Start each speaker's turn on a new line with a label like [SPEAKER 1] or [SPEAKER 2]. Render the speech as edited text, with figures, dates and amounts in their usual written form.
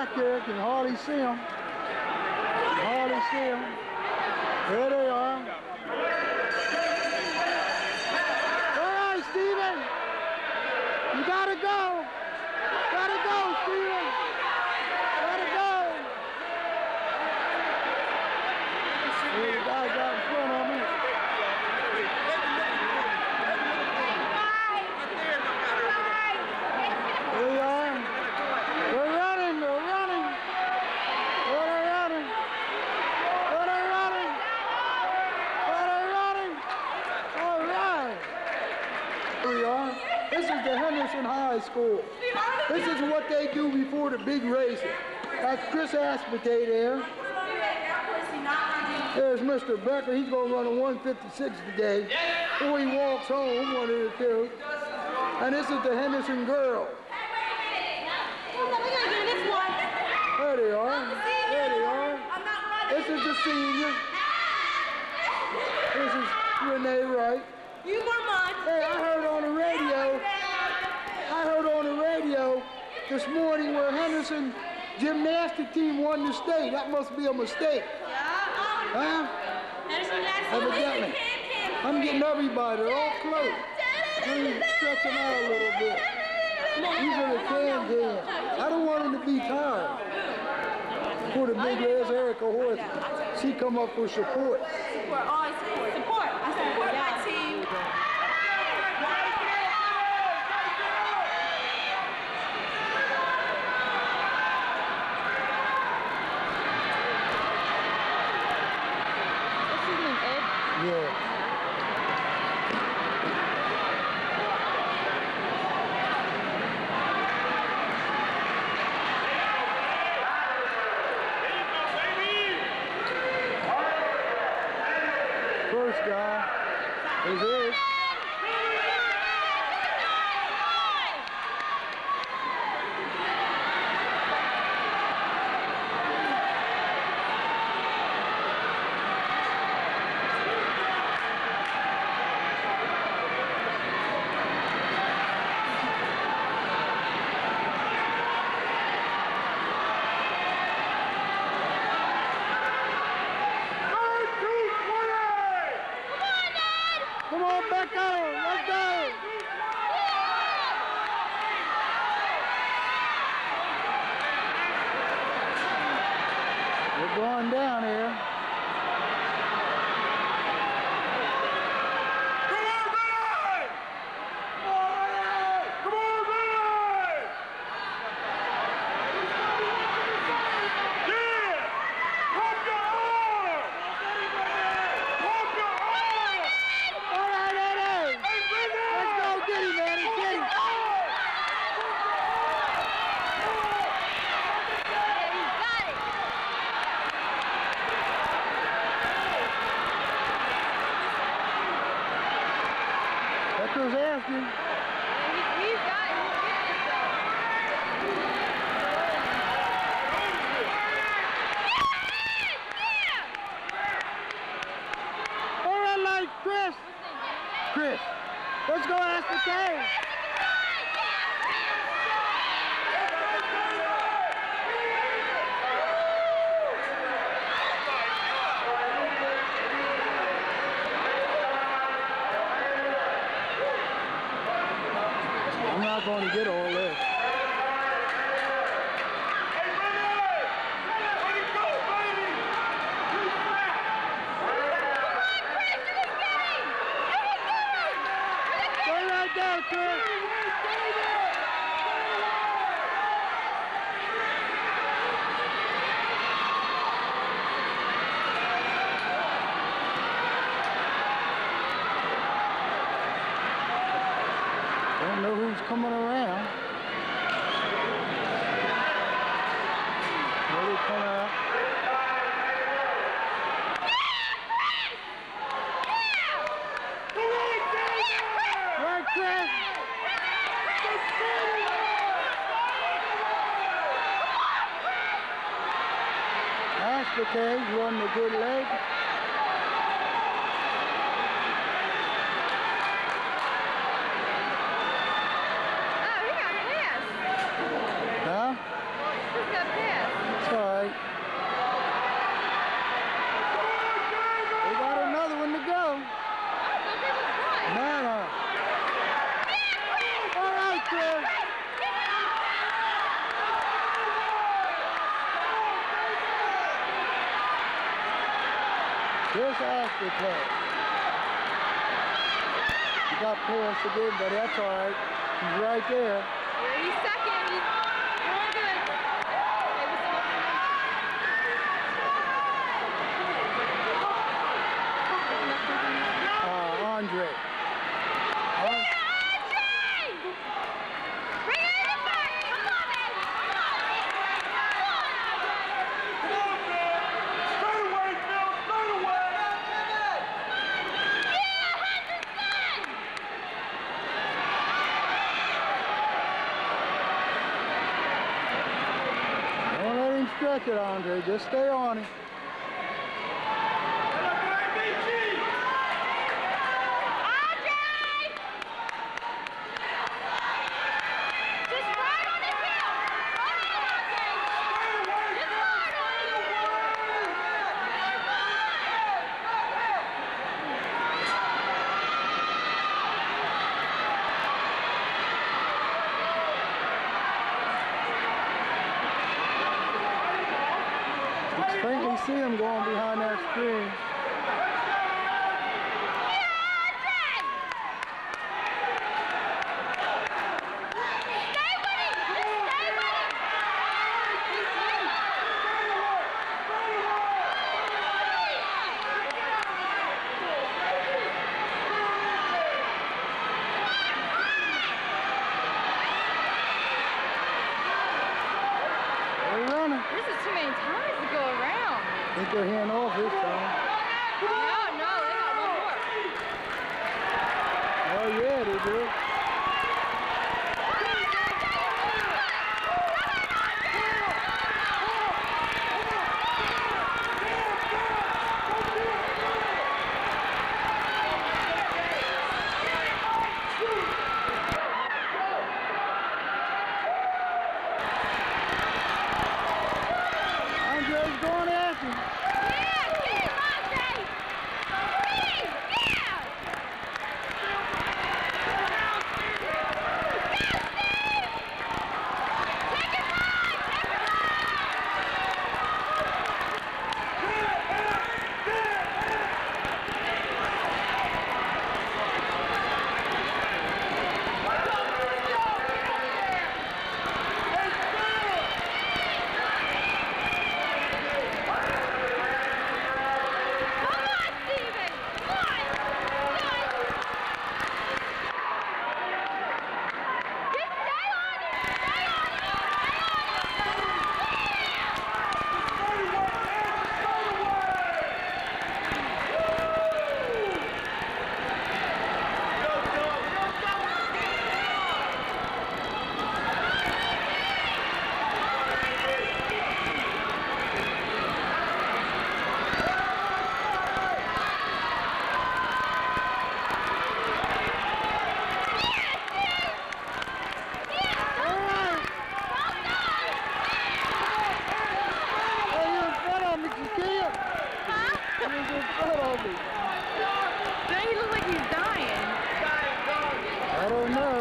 [SPEAKER 1] back there. You can hardly see them. You can hardly see them. There they are. All right, Steven. You gotta go. Gotta go, Steven. Gotta go. Here the guy got in front of me. There you are. They're running. They're running. Oh, they're running. Oh, they're running. Oh, they're running. All right. Here we are. This is the Henderson High School. This is what they do before the big races. That's Chris Aspetay there. There's Mr. Becker. He's going to run a 156 today. Before he walks home, one of the two. And this is the Henderson girls. There they are. There they are. This is the senior. This is Renee Wright.
[SPEAKER 2] You were mine.
[SPEAKER 1] Hey, I heard on the radio this morning where Henderson gymnastic team won the state. That must be a mistake. Huh? Evidently. I'm getting everybody. They're all close. Let me stretch them out a little bit. These are the can-cans. I don't want them to be tired. For the big ass Erica Horse, she come up for support.
[SPEAKER 2] Support, always support. Support. I support my team. What's his name, Ed?
[SPEAKER 1] Yeah. First guy is it. Come on, Becco, let's go! We're going down here.
[SPEAKER 3] Come on, Billy! Come on, Billy! Yeah! Pump your arm! Pump your arm!
[SPEAKER 1] All right, Eddie! Let's go get him, Eddie, get him! Becker's after him.
[SPEAKER 2] He's got it.
[SPEAKER 1] All right, like Chris. Chris, let's go ask the game. I'm not going to get all this. Stay right there, Chris. Don't know who's coming around. Where they come out? Right, Chris? Aspetay run the good leg.
[SPEAKER 2] Oh, he got pissed.
[SPEAKER 1] Huh?
[SPEAKER 2] He got pissed.
[SPEAKER 1] Just Ashley play. He got past again, but that's all right. He's right there.
[SPEAKER 2] Yeah, he's second. He's doing good.
[SPEAKER 1] Andre. Stretch it, Andre. Just stay on it. Faintly see him going behind that screen.
[SPEAKER 2] This is too many times to go around.
[SPEAKER 1] I think they're hand off this time.
[SPEAKER 2] No, they got one more.
[SPEAKER 1] Oh yeah, they do.
[SPEAKER 2] Doesn't he look like he's dying?
[SPEAKER 1] I don't know.